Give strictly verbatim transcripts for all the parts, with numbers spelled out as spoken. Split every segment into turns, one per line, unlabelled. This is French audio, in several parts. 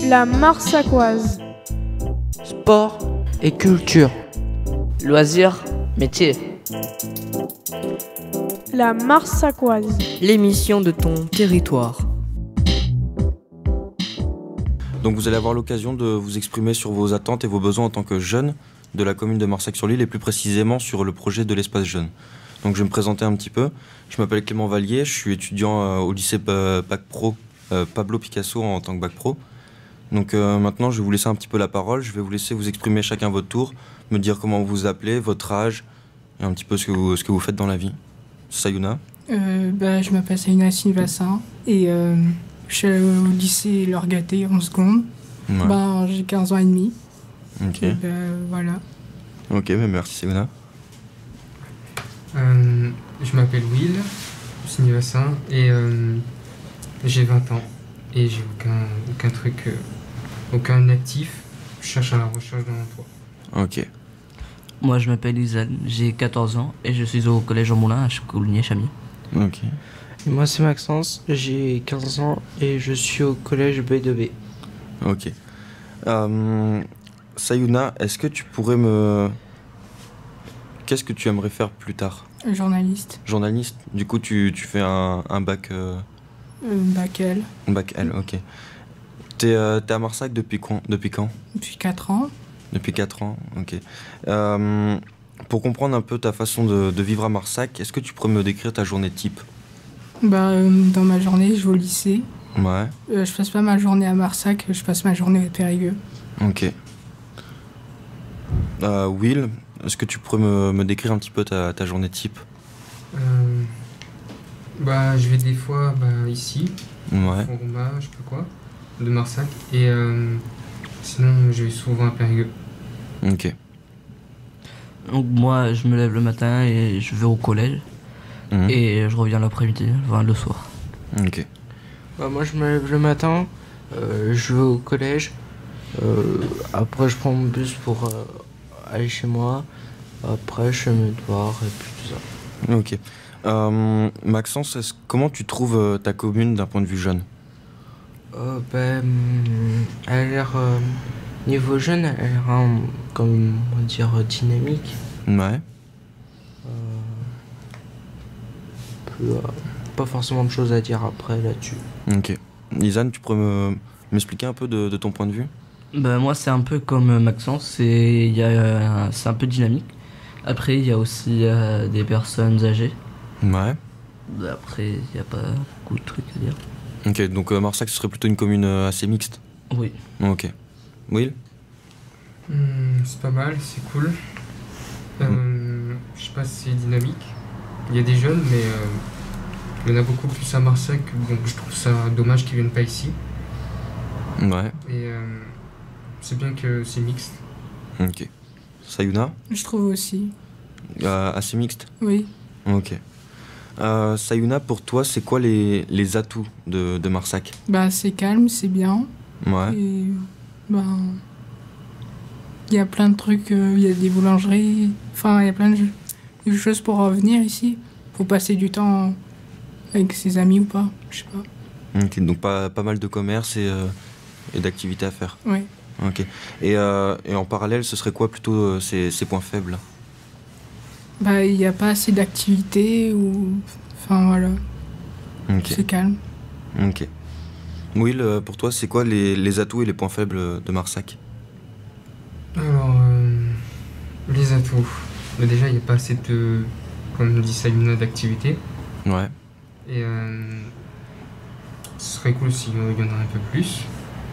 La Marsacoise.
Sport et culture.
Loisirs, métiers.
La Marsacoise.
L'émission de ton territoire.
Donc vous allez avoir l'occasion de vous exprimer sur vos attentes et vos besoins en tant que jeune de la commune de Marsac-sur-l'Île et plus précisément sur le projet de l'espace jeune. Donc je vais me présenter un petit peu. Je m'appelle Clément Vallier, je suis étudiant euh, au lycée euh, Bac Pro euh, Pablo Picasso en tant que Bac Pro. Donc euh, maintenant je vais vous laisser un petit peu la parole, je vais vous laisser vous exprimer chacun votre tour, me dire comment vous vous appelez, votre âge et un petit peu ce que vous, ce que vous faites dans la vie. Sayuna.
Euh, bah, je m'appelle Sayuna Sylvassin et euh, je suis au lycée Lorgaté en seconde.
Ouais.
Ben, j'ai quinze ans et demi.
Ok.
Et ben, voilà.
Ok, mais merci Sayuna.
Euh, je m'appelle Will Sylvassin et euh, j'ai vingt ans et j'ai aucun, aucun truc, euh, aucun actif. Je cherche à la recherche d'un emploi.
Ok.
Moi, je m'appelle Izan, j'ai quatorze ans et je suis au collège Jean Moulin à Coligny-Chamiers.
Ok.
Et moi c'est Maxence, j'ai quinze ans et je suis au collège B deux B.
Ok. Euh, Sayuna, est-ce que tu pourrais me... Qu'est-ce que tu aimerais faire plus tard?
Journaliste.
Journaliste. Du coup, tu, tu fais un, un bac... Euh...
Euh, bac L.
Un bac L, ok. T'es euh, t'es à Marsac depuis quand, depuis quand?
Depuis quatre ans.
Depuis quatre ans, ok. Euh, pour comprendre un peu ta façon de, de vivre à Marsac, est-ce que tu pourrais me décrire ta journée type?
Bah, euh, dans ma journée, je vais au lycée.
Ouais.
Euh, je passe pas ma journée à Marsac, je passe ma journée à Périgueux.
Ok. Euh, Will, est-ce que tu pourrais me, me décrire un petit peu ta, ta journée type?
Euh, bah, je vais des fois bah, ici,
Ouais.
au Rumba, je sais pas quoi, de Marsac. Et euh, sinon, je vais souvent à Périgueux.
Ok.
Donc moi, je me lève le matin et je vais au collège.
Mhm.
Et je reviens l'après-midi, enfin le soir.
Ok.
Bah, moi je me lève le matin, euh, je vais au collège, euh, après je prends mon bus pour euh, aller chez moi, après je fais mes devoirs et puis tout ça.
Ok. Euh, Maxence, est-ce- comment tu trouves euh, ta commune d'un point de vue jeune?
Euh, ben, hum, elle a l'air, euh, niveau jeune, elle a l'air, hein, comme on va dire, dynamique.
Ouais.
Peu, euh, pas forcément de choses à dire après là-dessus.
Ok. Lisanne, tu pourrais me- m'expliquer un peu de, de ton point de vue?
Ben, moi, c'est un peu comme Maxence, c'est il y a, euh, c'est un peu dynamique. Après, il y a aussi euh, des personnes âgées.
Ouais.
Ben, Après, il n'y a pas beaucoup de trucs à dire.
Ok, donc euh, Marsac, ce serait plutôt une commune euh, assez mixte?
Oui.
Ok. Will?
Hum, c'est pas mal, c'est cool. Euh, je sais pas si c'est dynamique. Il y a des jeunes, mais euh, il y en a beaucoup plus à Marsac, donc je trouve ça dommage qu'ils viennent pas ici.
Ouais.
Et euh, c'est bien que c'est mixte.
Ok. Sayuna?
Je trouve aussi.
Euh, assez mixte?
Oui.
Ok. Euh, Sayuna, pour toi, c'est quoi les, les atouts de, de Marsac?
Bah, c'est calme, c'est bien.
Ouais.
Et ben, il y a plein de trucs, euh, il y a des boulangeries, enfin il y a plein de, de choses pour revenir ici. Faut passer du temps avec ses amis ou pas, je sais pas.
Ok, donc pas, pas mal de commerce et, euh, et d'activités à faire.
Ouais.
Ok. Et, euh, et en parallèle, ce serait quoi plutôt euh, ces, ces points faibles?
Bah il n'y a pas assez d'activités ou, enfin voilà,
Ok.
c'est calme.
Ok. Will, euh, pour toi, c'est quoi les, les atouts et les points faibles de Marsac?
Alors, euh, les atouts. Mais déjà, il n'y a pas assez de, comme dit Sayuna, d'activités.
Ouais.
Et euh, ce serait cool s'il y en a un peu plus.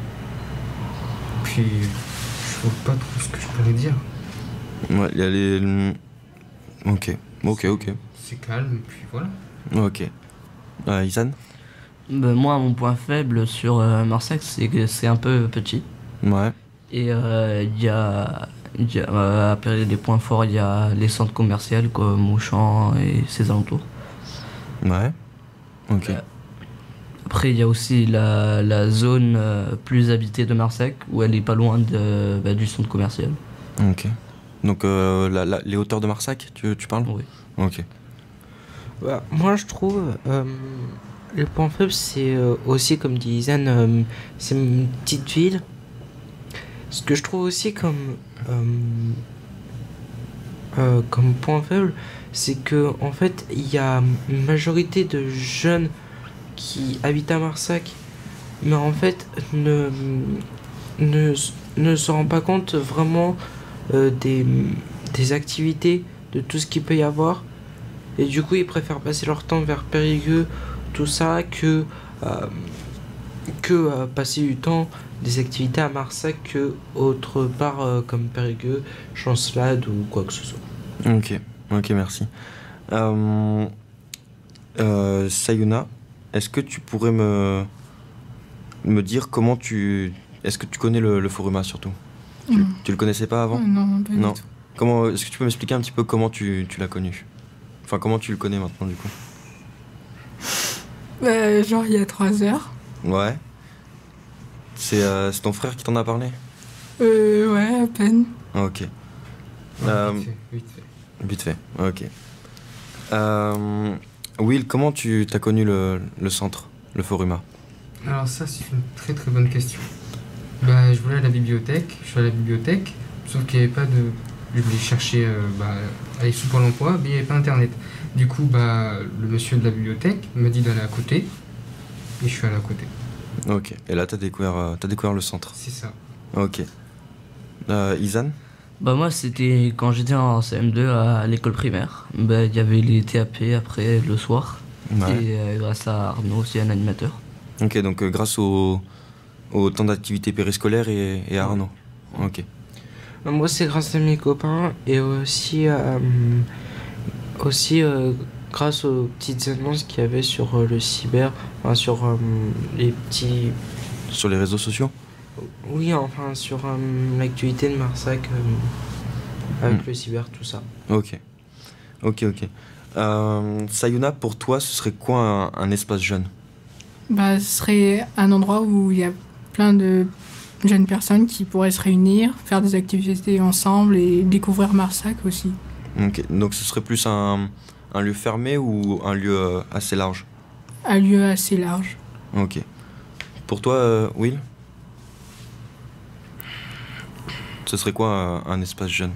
Puis, je vois pas trop ce que je pourrais dire.
Ouais, il y a les... Ok. Ok, ok.
C'est calme, puis voilà.
Ok. Euh, Isan?
Ben, moi, mon point faible sur euh, Marsac, c'est que c'est un peu petit.
Ouais.
Et euh, il y a, il y a euh, après les points forts, il y a les centres commerciaux comme Auchan et ses alentours.
Ouais. Ok.
Euh, Après, il y a aussi la, la zone euh, plus habitée de Marsac, où elle est pas loin de, bah, du centre commercial.
Ok. Donc, euh, la- la- les hauteurs de Marsac, tu, tu parles?
Oui.
Ok.
Bah, moi je trouve, euh, Le point faible, c'est euh, aussi, comme dit Izan, euh, c'est une petite ville. Ce que je trouve aussi comme, euh, euh, comme point faible, c'est que en fait, il y a une majorité de jeunes qui habitent à Marsac, mais en fait, ne, ne, ne se rendent pas compte vraiment euh, des, des activités, de tout ce qu'il peut y avoir. Et du coup, ils préfèrent passer leur temps vers Périgueux, tout ça, que, euh, que euh, passer du temps des activités à Marsac que autre part euh, comme Périgueux, Chancelade ou quoi que ce soit.
Ok, ok, merci. Euh, euh, Sayuna, est-ce que tu pourrais me, me dire comment tu... Est-ce que tu connais le, le Foruma surtout? tu,
Non.
tu le connaissais pas avant?
Euh, Non, pas
Non.
du tout.
Comment, est-ce que tu peux m'expliquer un petit peu comment tu, tu l'as connu? Enfin, comment tu le connais maintenant, du coup?
Bah, genre, il y a trois heures.
Ouais. C'est euh, c'est ton frère qui t'en a parlé?
Euh, ouais, à peine.
Ok.
Ouais,
Euh,
vite fait, vite fait.
Vite fait, ok. Euh, Will, comment tu t'as connu le, le centre, le Foruma?
Alors ça, c'est une très très bonne question. Bah, je voulais à la bibliothèque, je suis à la bibliothèque, sauf qu'il n'y avait pas de... Je voulais chercher, euh, bah, aller sous Pôle emploi, mais il n'y avait pas internet. Du coup, bah, le monsieur de la bibliothèque m'a dit d'aller à côté, et je suis allé à côté.
Ok. Et là, t'as découvert, euh, t'as découvert le centre.
C'est ça.
Ok. Euh, Izan?
Bah moi c'était quand j'étais en C M deux à l'école primaire. Bah il y avait les T A P après le soir.
Ouais.
Et euh, grâce à Arnaud, aussi un animateur.
Ok, donc euh, grâce au, au temps d'activité périscolaire et, et à Arnaud. Ok.
Euh, Moi, c'est grâce à mes copains et aussi, euh, aussi euh, grâce aux petites annonces qu'il y avait sur euh, le cyber, enfin, sur euh, les petits.
Sur les réseaux sociaux?
Oui, enfin, sur euh, l'actualité de Marsac euh, avec
Mm.
le cyber, tout ça.
Ok. Ok, ok. Euh, Sayuna, pour toi, ce serait quoi un, un espace jeune?
Bah, ce serait un endroit où il y a plein de jeunes personnes qui pourraient se réunir, faire des activités ensemble et découvrir Marsac aussi.
Ok. Donc ce serait plus un, un lieu fermé ou un lieu euh, assez large?
Un lieu assez large.
Ok. Pour toi, euh, Will? Ce serait quoi un, un espace jeune?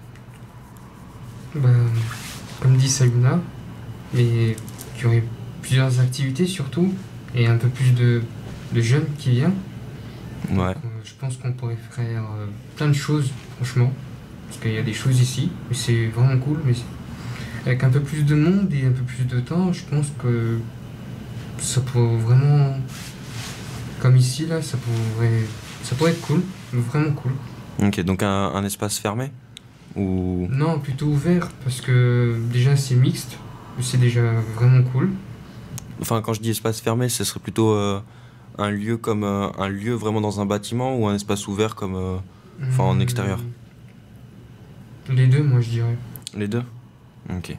Bah, comme dit Sayuna, mais qu'il y aurait plusieurs activités surtout, et un peu plus de, de jeunes qui viennent.
Ouais.
Donc, euh, je pense qu'on pourrait faire euh, plein de choses, franchement. Parce qu'il y a des choses ici, mais c'est vraiment cool. Mais c'est- avec un peu plus de monde et un peu plus de temps, je pense que ça pourrait vraiment... Comme ici, là, ça pourrait, ça pourrait être cool, vraiment cool.
Ok, donc un, un espace fermé? Ou...
Non, plutôt ouvert, parce que déjà c'est mixte, c'est déjà vraiment cool.
Enfin, quand je dis espace fermé, ce serait plutôt euh, un lieu comme euh, un lieu vraiment dans un bâtiment ou un espace ouvert comme... euh, Enfin, en
Hum,
extérieur.
Les deux, moi je dirais.
les deux? Ok.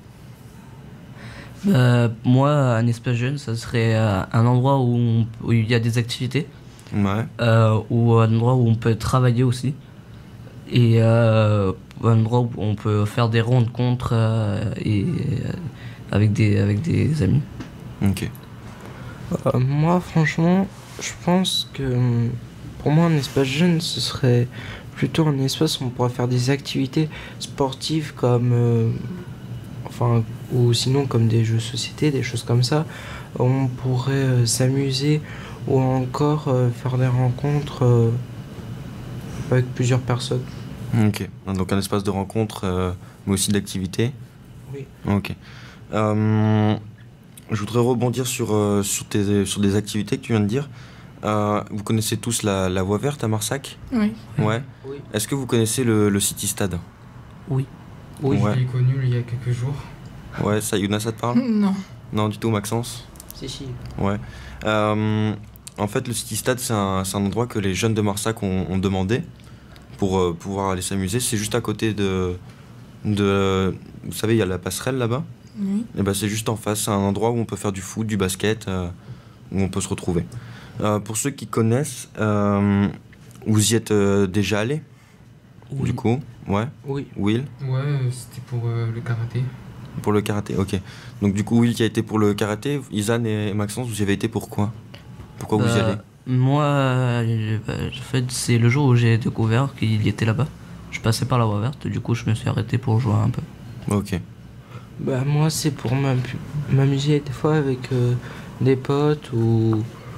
Bah, moi un espace jeune ça serait euh, un endroit où, on- où il y a des activités.
Ouais.
Euh, ou un endroit où on peut travailler aussi. Et euh, un endroit où on peut faire des rencontres euh, et, euh, avec, des, avec des amis.
Ok.
Euh, moi, franchement, je pense que hum, pour moi, un espace jeune, ce serait plutôt un espace où on pourrait faire des activités sportives comme. euh, enfin, ou sinon comme des jeux de société, des choses comme ça. On pourrait euh, s'amuser ou encore euh, faire des rencontres euh, avec plusieurs personnes.
Ok. Donc un espace de rencontre, euh, mais aussi d'activité.
Oui.
Ok. Euh, je voudrais rebondir sur, euh, sur, tes, sur des activités que tu viens de dire. Euh, vous connaissez tous la, la Voie Verte à Marsac?
Oui.
Ouais.
Oui.
Est-ce que vous connaissez le, le City Stade?
Oui.
Oui,
Ouais.
je l'ai connu il y a quelques jours.
Ouais, ça, Yuna, ça te parle?
Non.
Non, du tout, Maxence?
Si, si.
Ouais. Euh, en fait, le City Stade, c'est un, c'est un endroit que les jeunes de Marsac ont, ont demandé pour euh, pouvoir aller s'amuser. C'est juste à côté de, de... Vous savez, il y a la passerelle là-bas.
Oui.
Et ben, c'est juste en face. C'est un endroit où on peut faire du foot, du basket, euh, où on peut se retrouver. Euh, pour ceux qui connaissent, euh, vous y êtes euh, déjà allé?
Oui.
Du coup, ouais.
Oui.
Will?
Ouais, euh, c'était pour euh, le karaté.
Pour le karaté, ok. Donc du coup, Will qui a été pour le karaté, Isan et Maxence, vous y avez été pour quoi? Pourquoi vous y
Bah,
allez?
Moi, euh, bah, en fait, c'est le jour où j'ai découvert qu'il y était là-bas. Je passais par la voie verte, du coup, je me suis arrêté pour jouer un peu.
Ok.
Bah moi c'est pour m'am- m'amuser des fois avec euh, des potes ou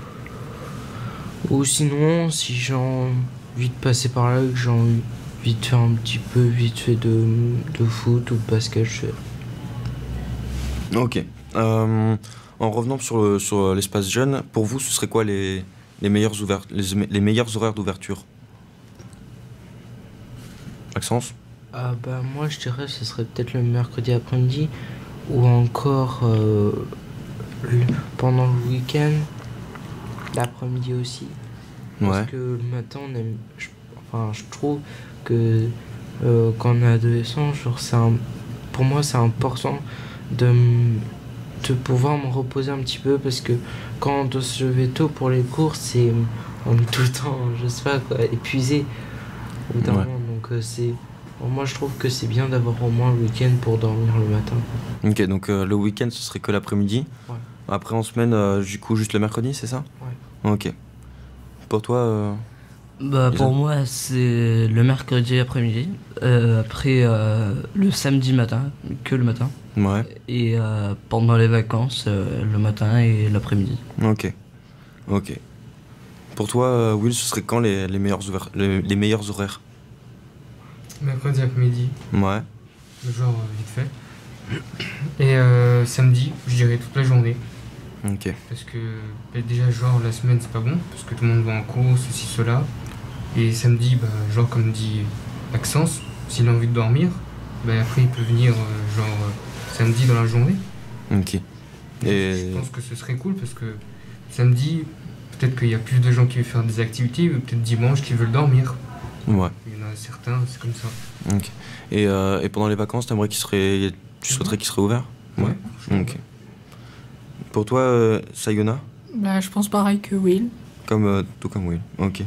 ou sinon si j'ai envie de passer par là et que j'ai envie de faire un petit peu vite fait de, de foot ou de basket, je fais.
Ok. Euh, en revenant sur, le- sur l'espace jeune, pour vous, ce serait quoi les, les, meilleurs, ouver- les, les meilleurs horaires d'ouverture? Maxence?
Ah bah moi je dirais que ce serait peut-être le mercredi après-midi ou encore euh, le- pendant le week-end, l'après-midi aussi. Parce
Ouais.
que le matin, on aime, je, enfin, je trouve que euh, quand on est adolescent, genre, c'est un- pour moi, c'est important de, m- de pouvoir me reposer un petit peu parce que quand on doit se lever tôt pour les cours, c'est, on est tout le temps, je sais pas quoi, épuisé au bout d'un
Ouais.
moment. Donc, euh, c'est, pour moi, je trouve que c'est bien d'avoir au moins le week-end pour dormir le matin.
Ok, donc euh, le week-end, ce serait que l'après-midi.
Ouais.
Après, en semaine, euh, du coup, juste le mercredi, c'est ça?
Ouais.
Ok. Pour toi, euh,
Bah,
Isan?
pour moi, c'est le mercredi après-midi, euh, après euh, le samedi matin, que le matin,
ouais.
et euh, pendant les vacances, euh, le matin et l'après-midi.
Ok. Ok. Pour toi, euh, Will, ce serait quand les, les, meilleurs, ouver- les, les meilleurs horaires?
Mercredi après-midi,
Ouais.
genre euh, vite fait. Et euh, samedi, je dirais toute la journée.
Ok.
Parce que bah, déjà, genre, la semaine, c'est pas bon. Parce que tout le monde va en cours, ceci, cela. Et samedi, bah, genre, comme dit Maxence, s'il a envie de dormir, bah, après, il peut venir, euh, genre, euh, samedi dans la journée.
Ok. Et
Je pense que ce serait cool parce que samedi, peut-être qu'il y a plus de gens qui veulent faire des activités, ou peut-être dimanche qui veulent dormir.
ouais.
Il y en a certains, c'est comme ça.
Ok. Et, euh, et pendant les vacances, t'aimerais qu'il serait, tu souhaiterais qu'il serait ouvert?
Ouais.
Ok. Pour toi, euh, Sayona,
Bah, je pense pareil que Will.
comme euh, tout comme Will. Ok.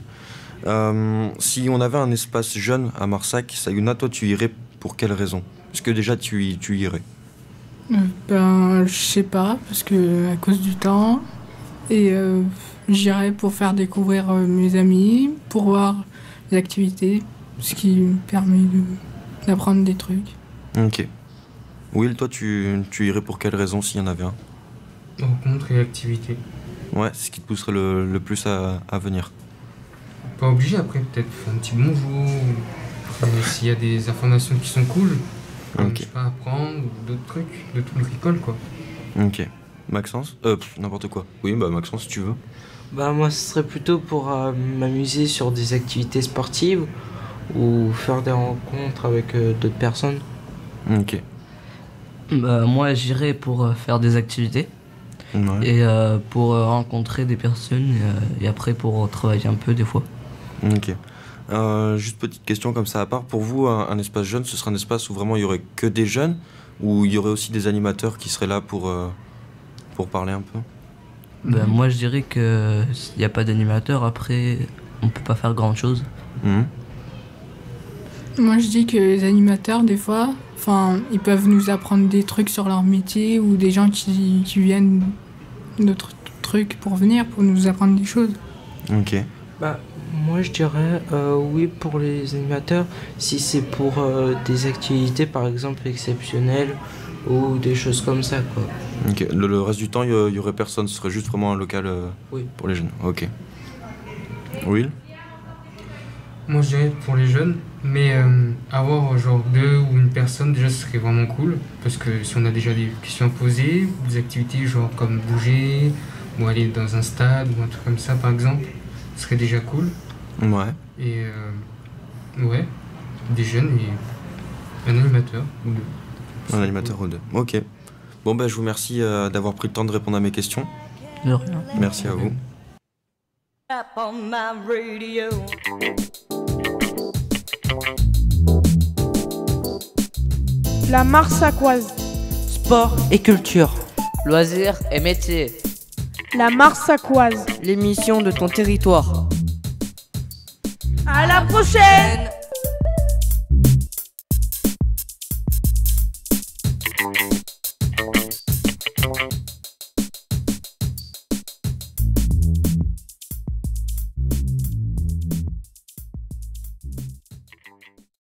Euh, si on avait un espace jeune à Marsac, Sayona, toi, tu irais pour quelle raison? Est-ce que déjà tu, y- tu irais?
Euh, ben, je sais pas, parce que à cause du temps. Et euh, j'irai pour faire découvrir euh, mes amis, pour voir les activités, ce qui me permet de- d'apprendre des trucs.
Ok. Will, toi, tu, tu irais pour quelle raison s'il y en avait un?
Rencontres et activités.
Ouais, c'est ce qui te pousserait le, le plus à, à venir.
Pas obligé, après, peut-être faire un petit bonjour. ou, euh, S'il y a des informations qui sont cool, comme,
Ok.
je sais pas, apprendre, ou d'autres trucs, de tout le bricole, quoi.
Ok. Maxence? Euh, pff, n'importe quoi. Oui, bah Maxence, si tu veux.
Bah moi ce serait plutôt pour euh, m'amuser sur des activités sportives ou faire des rencontres avec euh, d'autres personnes.
Ok.
Bah, moi, j'irai pour euh, faire des activités
Ouais.
et euh, pour euh, rencontrer des personnes et, euh, et après pour travailler un peu des fois.
Ok. Euh, juste petite question comme ça à part. Pour vous, un, un espace jeune, ce serait un espace où vraiment il y aurait que des jeunes ou il y aurait aussi des animateurs qui seraient là pour, euh, pour parler un peu?
Bah,
Mhm.
moi, je dirais que s'il n'y a pas d'animateur, après, on peut pas faire grand chose.
Mhm.
Moi, je dis que les animateurs, des fois, enfin, ils peuvent nous apprendre des trucs sur leur métier ou des gens qui, qui viennent d'autres trucs pour venir, pour nous apprendre des choses.
Ok.
Bah moi je dirais euh, oui pour les animateurs si c'est pour euh, des activités par exemple exceptionnelles ou des choses comme ça quoi.
Ok. Le, le reste du temps, il y, a- il y aurait personne. Ce serait juste vraiment un local euh,
Oui.
pour les jeunes. Ok. Will?
Moi, je dirais pour les jeunes, mais euh, avoir euh, genre deux ou une personne, déjà, ce serait vraiment cool. Parce que si on a déjà des questions à poser, des activités genre comme bouger, ou aller dans un stade, ou un truc comme ça, par exemple, ce serait déjà cool.
Ouais.
Et euh, ouais, des jeunes et un animateur ou deux.
Un animateur ou deux. Ok. Bon, bah, je vous remercie euh, d'avoir pris le temps de répondre à mes questions.
De rien.
Merci à vous.
Up on my radio.
La Marsacoise.
Sport et culture.
Loisirs et métiers.
La Marsacoise.
L'émission de ton territoire.
À la prochaine!
Thank you.